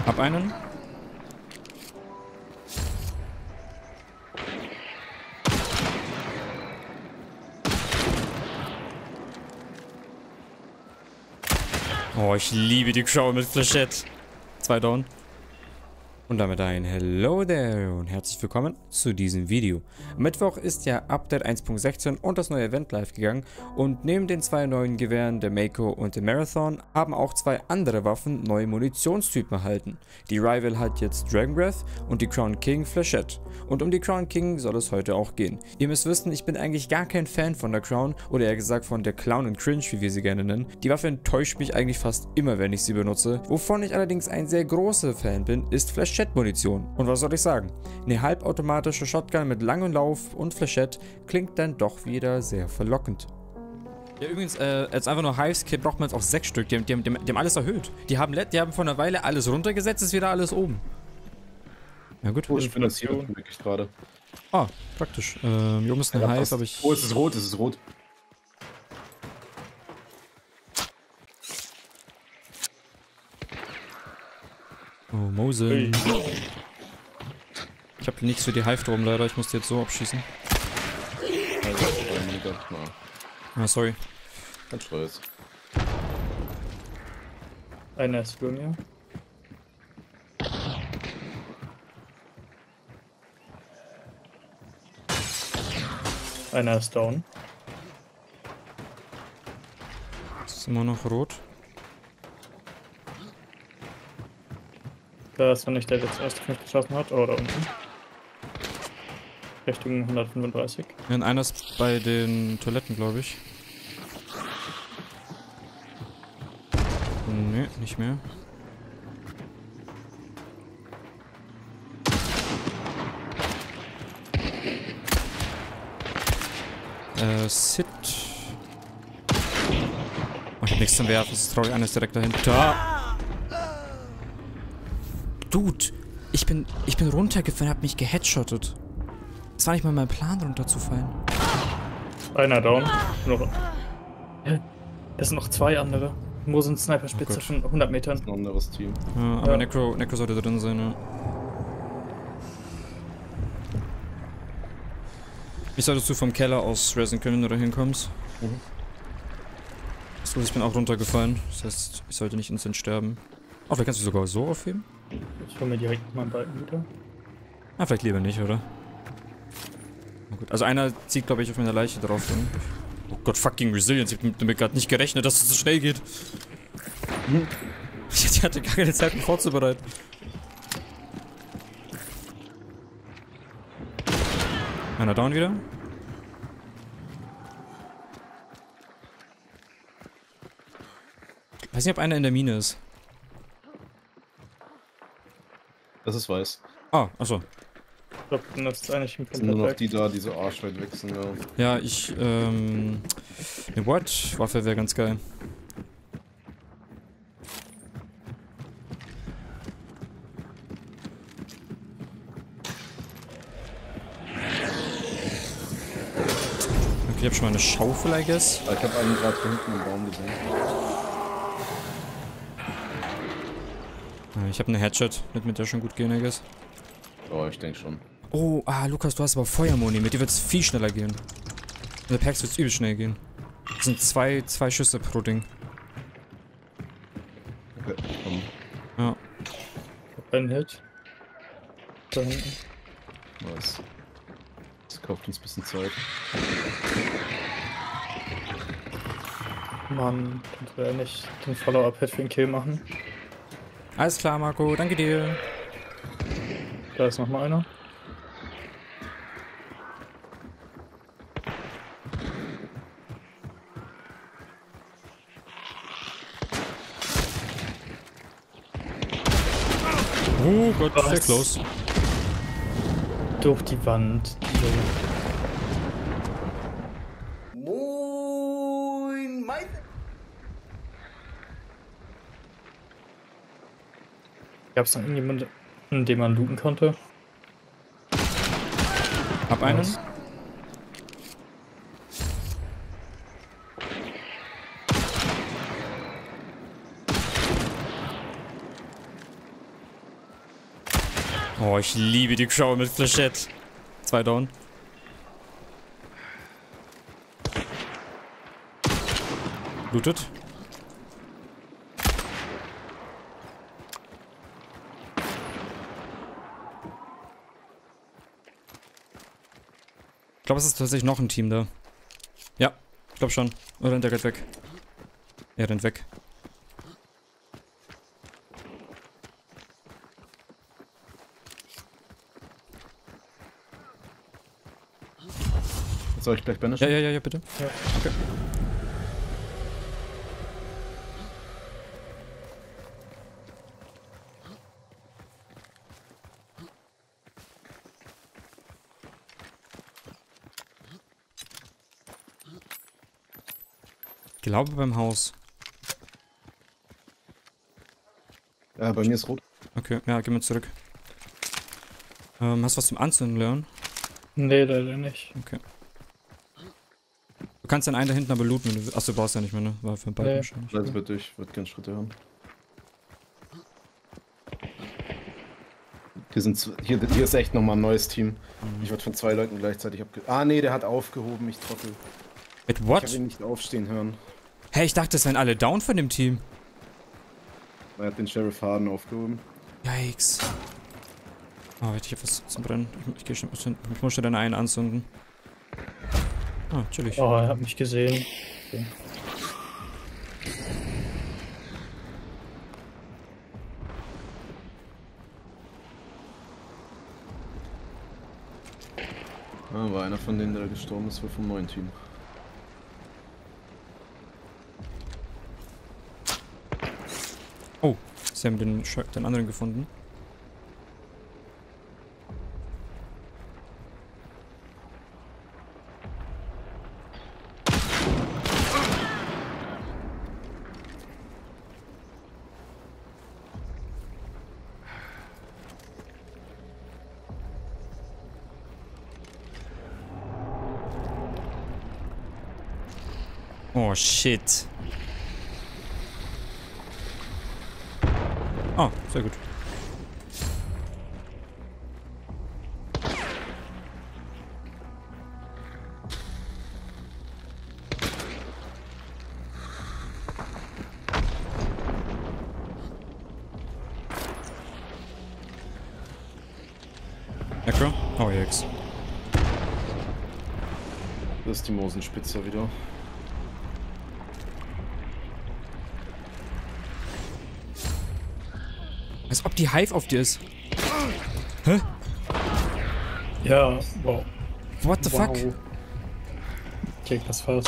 Hab einen. Oh, ich liebe die Crown mit Flechette. 2 down. Und damit ein Hello there und herzlich willkommen zu diesem Video. Am Mittwoch ist ja Update 1.16 und das neue Event live gegangen und neben den 2 neuen Gewehren, der Mako und der Marathon, haben auch 2 andere Waffen neue Munitionstypen erhalten. Die Rival hat jetzt Dragon Breath und die Crown King Flechette. Und um die Crown King soll es heute auch gehen. Ihr müsst wissen, ich bin eigentlich gar kein Fan von der Crown oder eher gesagt von der Clown and Cringe, wie wir sie gerne nennen. Die Waffe enttäuscht mich eigentlich fast immer, wenn ich sie benutze. Wovon ich allerdings ein sehr großer Fan bin, ist Flechette-Munition. Und was soll ich sagen? Eine halbautomatische Shotgun mit langem Lauf und Flechette klingt dann doch wieder sehr verlockend. Ja, übrigens, als einfach nur Hives-Kit braucht man jetzt auch 6 Stück. Die haben alles erhöht. Die haben vor einer Weile alles runtergesetzt, ist wieder alles oben. Ja gut. Oh, ich bin das hier wirklich gerade. Ah, praktisch. Hier oben ist eine Hive, aber ich... Oh, es ist rot, es ist rot. Oh, Mose. Ich habe nichts für die Hive drum, leider. Ich muss die jetzt so abschießen. Ah, sorry. Kein Stress. Einer ist für mir. Einer ist down. Das ist immer noch rot. Da ist noch nicht der jetzt erst auf mich geschossen hat. Oh, da unten. Richtung 135. Ja, und einer ist bei den Toiletten, glaube ich. Nee, nicht mehr. Sit. Oh, ich hab nichts zum Werfen, das ist traurig, einer ist direkt dahinter. Dude, ich bin runtergefallen, hab mich geheadshottet. Es war nicht mal mein Plan, runterzufallen. Einer down. Noch. Es sind noch 2 andere. Wo sind Sniper-Spitze Oh von 100 Metern? Das ist ein anderes Team. Ja, aber ja. Necro sollte drin sein, ja. Ich solltest du vom Keller aus resen können, wenn du da hinkommst. So, ich bin auch runtergefallen. Das heißt, ich sollte nicht instant sterben. Oh, vielleicht kannst du sogar so aufheben? Ich hole mir direkt meinen Balken wieder. Ah, vielleicht lieber nicht, oder? Na gut. Also einer zieht, glaube ich, auf meiner Leiche drauf. Dann. Oh Gott, fucking Resilience. Ich hab damit gerade nicht gerechnet, dass es so schnell geht. Ich hatte gar keine Zeit, mich vorzubereiten. Einer down wieder. Ich weiß nicht, ob einer in der Mine ist. Das ist weiß. Ah, achso. Ich glaube, das ist eigentlich ein Das sind nur noch komplett die da, die so arschweit weg sind, ja. Ja, eine What-Waffe wäre ganz geil. Okay, ich hab schon mal eine Schaufel, I guess. Ich habe einen gerade hinten im Baum gesehen. Ich habe eine Headshot, mit der schon gut gehen, I guess. Oh, ich denke schon. Oh, Lukas, du hast aber Feuermoni, mit dir wird's viel schneller gehen. Mit der Packs wird's übel schnell gehen. Das sind zwei Schüsse pro Ding. Okay, komm. Ja. ein Hit. Da hinten. Nice. Das kauft uns ein bisschen Zeit. Mann, kannst du ja nicht den Follow-up-Hit für den Kill machen. Alles klar, Marco, danke dir. Da ist nochmal einer. Oh Gott, sehr close. Durch die Wand. Moin, Meister. Gab es noch irgendjemanden, den man looten konnte? Hab einen. Was? Oh, ich liebe die Crow mit Flechette. 2 down. Lootet. Ich glaube, es ist tatsächlich noch ein Team da. Ja, ich glaube schon. Oder rennt der geht weg? Er rennt weg. Soll ich gleich banishen? Ja, bitte. Ja. Okay. Ich glaube beim Haus. Ja, bei mir ist rot. Okay, ja, geh mal zurück. Hast du was zum Anzünden, Leon? Nee, leider nicht. Okay. Du kannst den einen da hinten aber looten, wenn du willst. Achso, du brauchst ja nicht mehr, ne? War für den Balken Nee. wahrscheinlich. Also bitte, ich würde gerne Schritte hören. Hier ist echt nochmal ein neues Team. Ich wurde von 2 Leuten gleichzeitig Ah, nee, der hat aufgehoben, ich trottel. Wait, Ich what? habe ihn nicht aufstehen hören. Hey, ich dachte, es wären alle down von dem Team. Er hat den Sheriff Harden aufgehoben. Yikes. Oh, warte, ich hab was zum Brennen. Ich geh schnell. Ich muss schnell deine einen anzünden. Ah, chillig. Oh, er hat mich gesehen. Okay. Ah, war einer von denen, der gestorben ist, wohl vom neuen Team. Oh, sie haben den anderen gefunden. Oh, shit. Oh, sehr gut. Necro? Oh, Jex. Das ist die Mosenspitze wieder. Als ob die Hive auf dir ist. Hä? Ja, wow. What the fuck? Okay, das war's.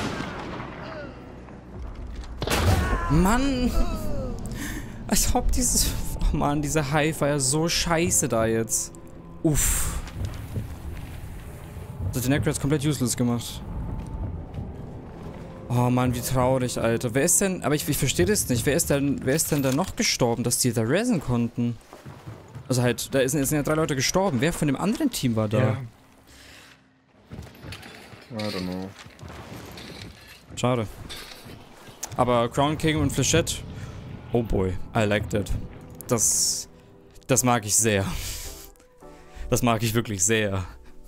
Mann! Als ob dieses... Oh Mann, diese Hive war ja so scheiße da jetzt. Uff. Das hat den Necro jetzt komplett useless gemacht. Oh Mann, wie traurig, Alter. Wer ist denn... Aber ich verstehe das nicht. Wer ist denn da noch gestorben, dass die da resen konnten? Also halt, da sind ja 3 Leute gestorben. Wer von dem anderen Team war da? Ja. I don't know. Schade. Aber Crown King und Flechette... Oh boy, I like that. Das mag ich sehr. Das mag ich wirklich sehr.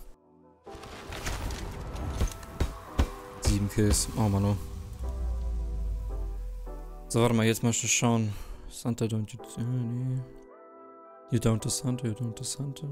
7 Kills. Oh Mann. So, warte mal, jetzt mal schauen. Santa don't you... Nee. You don't do Santa, you don't do Santa.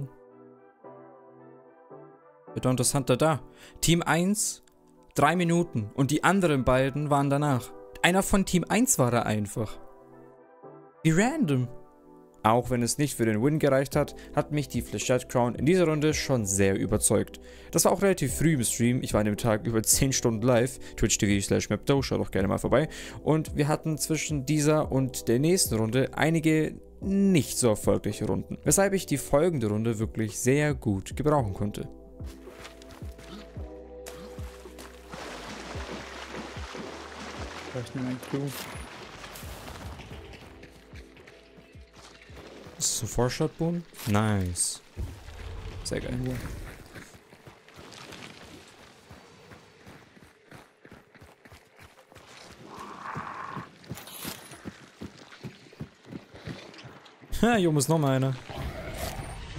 You don't do Santa da. Team 1, 3 Minuten. Und die anderen beiden waren danach. Einer von Team 1 war er einfach. Wie random. Auch wenn es nicht für den Win gereicht hat, hat mich die Flechette Crown in dieser Runde schon sehr überzeugt. Das war auch relativ früh im Stream, ich war an dem Tag über 10 Stunden live, twitch.tv/mapdo, schaut doch gerne mal vorbei. Und wir hatten zwischen dieser und der nächsten Runde einige nicht so erfolgreiche Runden, weshalb ich die folgende Runde wirklich sehr gut gebrauchen konnte. Ich nehme ein Crew. Ist das ein 4-Shot-Boom? Nice. Sehr geil. Ha, hier oben ist noch mal einer.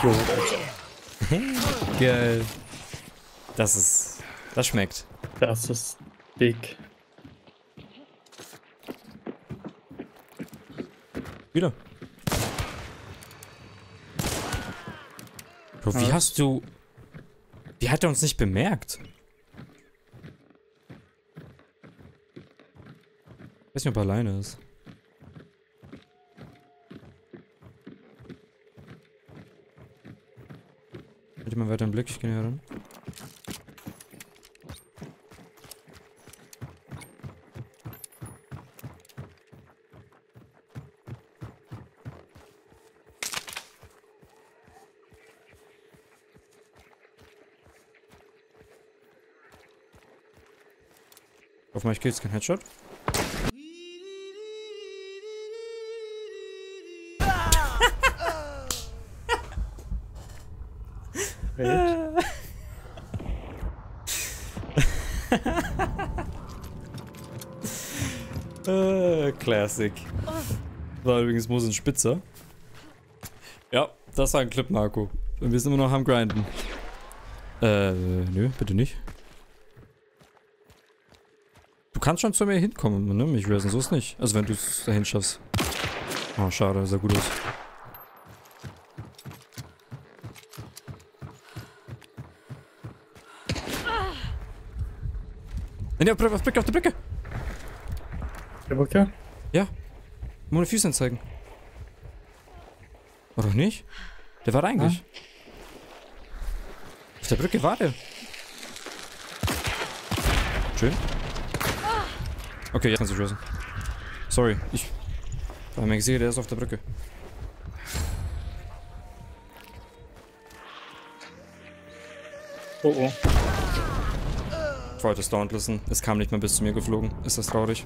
Jo. Geil. Das schmeckt. Das ist big. Wieder. Bro, wie hast du... Wie hat er uns nicht bemerkt? Ich weiß nicht, ob er alleine ist. Halt mal weiter im Blick, ich gehe hier ran. Auf mich geht's kein Headshot. Classic. War übrigens Mos ein Spitzer. Ja, das war ein Clip, Marco. Und wir sind immer noch am Grinden. Nö, bitte nicht. Du kannst schon zu mir hinkommen, ne? Mich resen, so ist nicht. Also wenn du es dahin schaffst. Oh, schade, sah gut aus. Nee, auf der Brücke, auf der Brücke! Der Brücke? Ja. Meine Füße anzeigen. Oder nicht? Der war da eigentlich. Ja. Auf der Brücke war der. Schön. Okay, jetzt kannst du resen. Sorry, ich war mir gesehen, der ist auf der Brücke. Oh oh. Ich wollte es dauernd lassen. Es kam nicht mehr bis zu mir geflogen. Ist das traurig?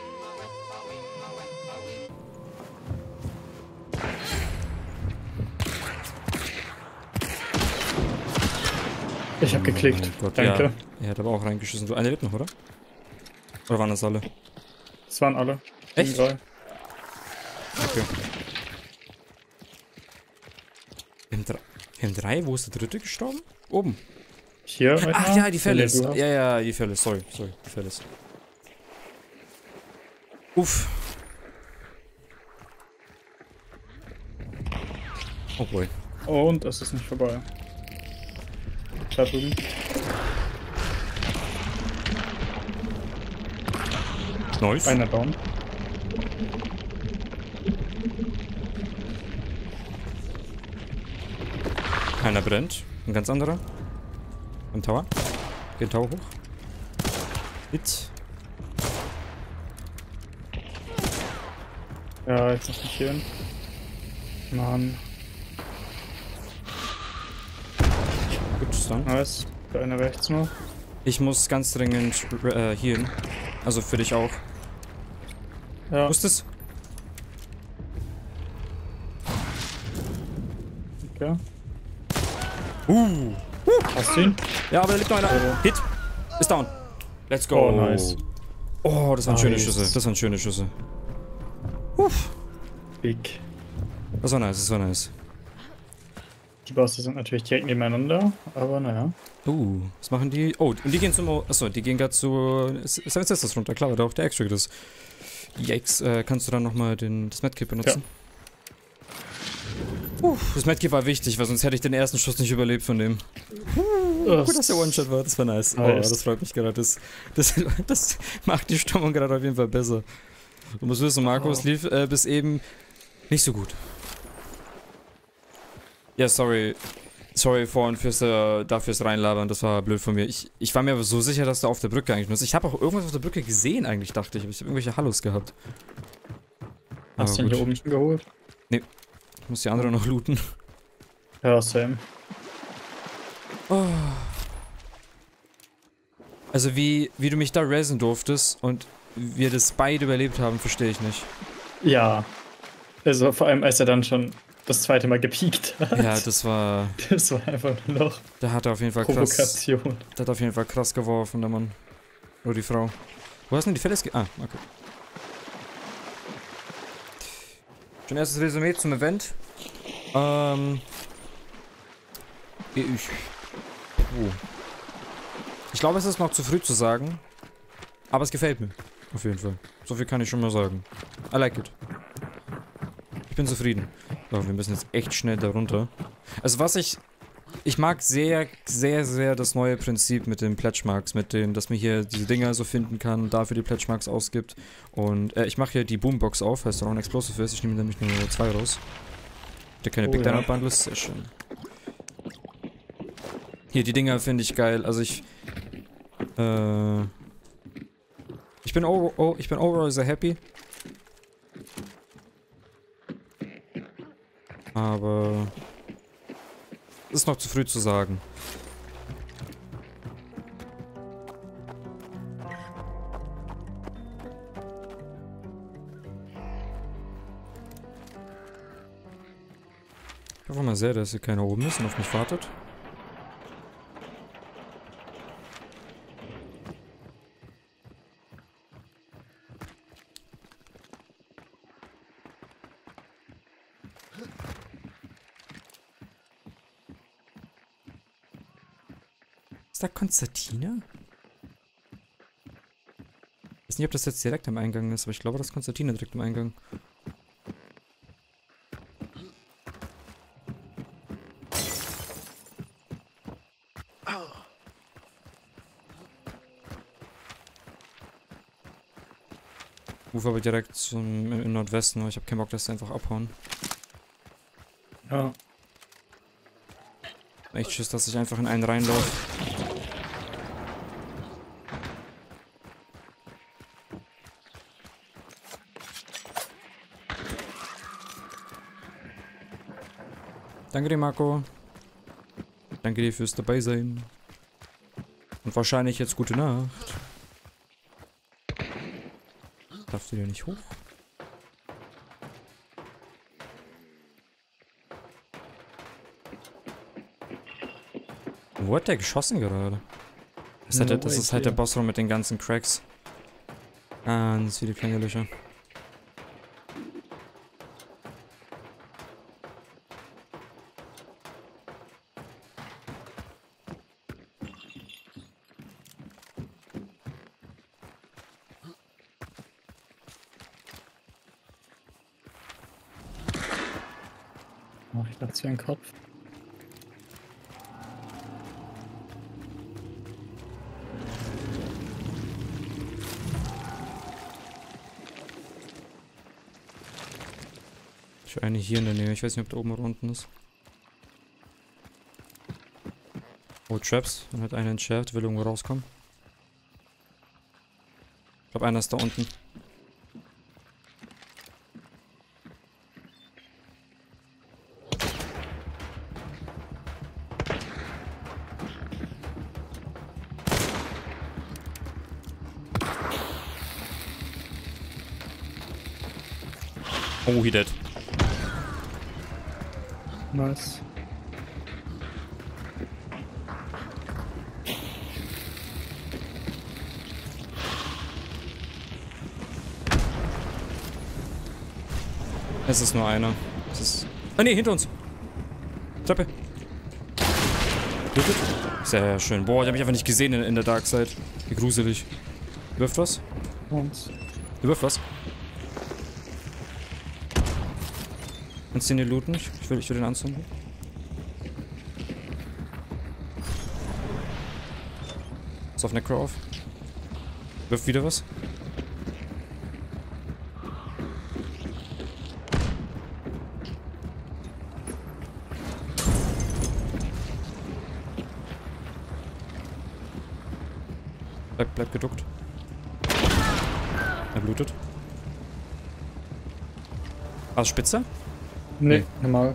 Ich hab geklickt. Oh Gott, danke. Ja, er hat aber auch reingeschissen. Du, einer lebt noch, oder? Oder waren das alle? Das waren alle. Echt? Okay. Wir haben drei. Wo ist der dritte gestorben? Oben. Hier. Ach ja, die Fellis. Ja, die Fellis. Sorry, die Fellis. Uff. Oh boy. Und es ist nicht vorbei. Da drüben. Nice. Einer down. Einer brennt. Ein ganz anderer. Im Tower. Geht Tower hoch. Hit. Ja, jetzt noch nicht hier hin. Mann. Gut, dann. Nice. Der eine rechts noch. Ich muss ganz dringend hier hin. Also für dich auch. Ja. Wusstest? Okay. Uh. Hast du ihn? Ja, aber da liegt noch einer. Oh. Hit. Ist down. Let's go. Oh, nice. Oh, das waren schöne Nice. Schüsse. Das waren schöne Schüsse. Uff. Big. Das war nice, das war nice. Die Bosse sind natürlich direkt nebeneinander, aber naja. Was machen die? Oh, und die gehen zum... Achso, die gehen gerade zu... Seven Sisters runter. Klar, weil da auch der Extra ist. Yikes, kannst du dann nochmal das Medkit benutzen? Ja. Das Medkit war wichtig, weil sonst hätte ich den ersten Schuss nicht überlebt von dem. Gut, dass der One-Shot war, das war nice. Oh, das freut mich gerade. Das macht die Stimmung gerade auf jeden Fall besser. Du musst wissen, Markus lief bis eben nicht so gut. Ja, sorry. Sorry vorhin dafür's Reinlabern, das war blöd von mir. Ich war mir aber so sicher, dass du auf der Brücke eigentlich nutzt. Ich habe auch irgendwas auf der Brücke gesehen eigentlich, dachte ich. Ich habe irgendwelche Hallos gehabt. Hast du ihn hier oben schon geholt? Nee. Ich muss die andere noch looten. Ja, same. Oh. Also wie du mich da resen durftest und wir das beide überlebt haben, verstehe ich nicht. Ja. Also vor allem, als er dann schon das zweite Mal gepiekt hat. Ja, das war einfach nur noch da hat er auf jeden Fall Provokation. krass. Der hat auf jeden Fall krass geworfen, der Mann. Oder die Frau. Wo hast du denn die Fälle? Okay. Schon erstes Resümee zum Event. Ich glaube, es ist noch zu früh zu sagen. Aber es gefällt mir. Auf jeden Fall. So viel kann ich schon mal sagen. I like it. Ich bin zufrieden. So, wir müssen jetzt echt schnell da runter. Also was ich mag sehr, sehr, sehr das neue Prinzip mit den Pledgemarks, dass man hier diese Dinger so finden kann und dafür die Pledgemarks ausgibt. Und ich mache hier die Boombox auf, heißt auch ein Explosive ist. Ich nehme nämlich nur 2 raus. Der keine Big Dynamite Bundles, sehr schön. Hier, die Dinger finde ich geil. Also ich bin overall sehr happy. Aber ist noch zu früh zu sagen. Ich hoffe mal sehr, dass hier keiner oben ist und auf mich wartet. Ist da Konstantina? Ich weiß nicht, ob das jetzt direkt am Eingang ist, aber ich glaube, das ist Konstantina direkt am Eingang. Rufe aber direkt im Nordwesten, aber ich habe keinen Bock, dass sie einfach abhauen. Ja. Echt Schiss, dass ich einfach in einen reinlaufe. Danke dir, Marco. Danke dir fürs Dabeisein. Und wahrscheinlich jetzt gute Nacht. Darfst du dir nicht hoch? Wo hat der geschossen gerade? Das ist halt der Bossraum mit den ganzen Cracks. Ganz viele kleine Löcher. Oh, ich dachte, es wäre ein Kopf. Ich war eigentlich hier in der Nähe. Ich weiß nicht, ob da oben oder unten ist. Oh, Traps. Dann hat einer entschärft. Will irgendwo rauskommen. Ich glaube, einer ist da unten. Oh, he dead. Nice. Es ist nur einer. Es ist... Ah ne, hinter uns. Treppe. Sehr schön. Boah, ich habe mich einfach nicht gesehen in der Dark Side. Wie gruselig. Wirft was? Und Du wirft was? Kannst du den hier looten? Ich will den anzünden. Ist auf Necro auf. Wirft wieder was. Bleib geduckt. Er blutet. War es Spitze? nee, normal.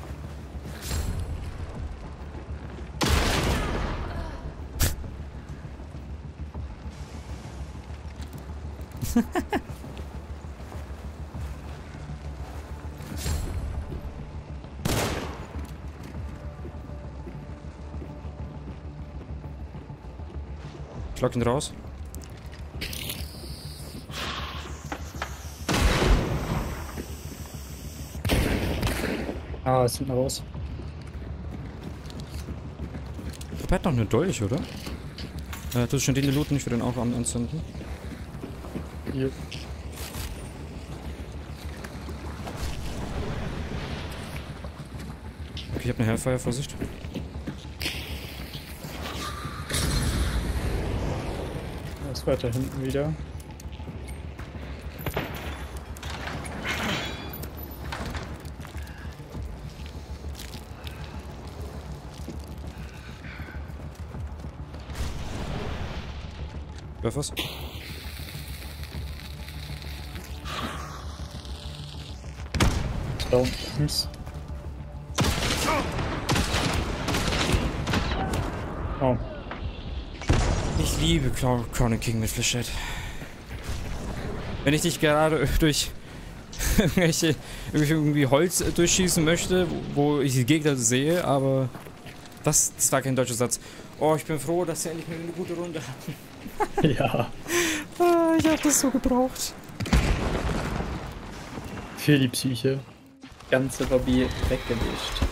Ich lock ihn raus. Ah, es sind raus. glaube, er hat noch eine Dolch, oder? Du schon den looten, ich will den auch anzünden. Hier. Okay, ich habe eine Hellfire, Vorsicht. Er ist weiter hinten wieder. Werf was? Down. Links. Oh. Ich liebe Crown King mit Flechette. Wenn ich nicht gerade durch irgendwie Holz durchschießen möchte, wo ich die Gegner sehe, aber das war kein deutscher Satz. Oh, ich bin froh, dass wir endlich mal eine gute Runde hatten. Ja. Ich hab das so gebraucht. Für die Psyche. Ganze Lobby weggewischt.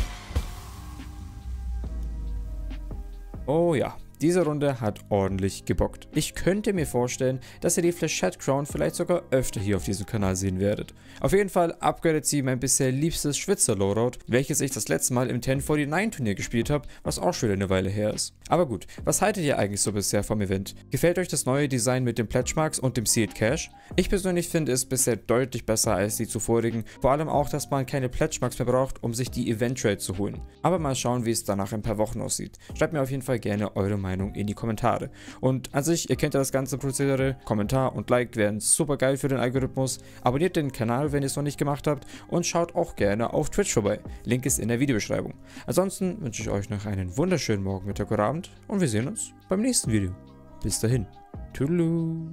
Oh ja, diese Runde hat ordentlich gebockt. Ich könnte mir vorstellen, dass ihr die Flechette Crown vielleicht sogar öfter hier auf diesem Kanal sehen werdet. Auf jeden Fall upgradet sie mein bisher liebstes Schwitzer Loadout, welches ich das letzte Mal im 1049 Turnier gespielt habe, was auch schon eine Weile her ist. Aber gut, was haltet ihr eigentlich so bisher vom Event? Gefällt euch das neue Design mit den Pledge Marks und dem Sealed Cash? Ich persönlich finde es bisher deutlich besser als die zuvorigen, vor allem auch, dass man keine Pledge Marks mehr braucht, um sich die Event Trade zu holen. Aber mal schauen, wie es danach in ein paar Wochen aussieht. Schreibt mir auf jeden Fall gerne eure Meinung in die Kommentare. Und an sich, ihr kennt ja das ganze Prozedere, Kommentar und Like wären super geil für den Algorithmus. Abonniert den Kanal, wenn ihr es noch nicht gemacht habt und schaut auch gerne auf Twitch vorbei. Link ist in der Videobeschreibung. Ansonsten wünsche ich euch noch einen wunderschönen Morgen, Mittag oder Abend und wir sehen uns beim nächsten Video. Bis dahin. Toodaloo.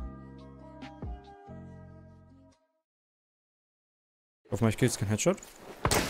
Auf mich geht's kein Headshot.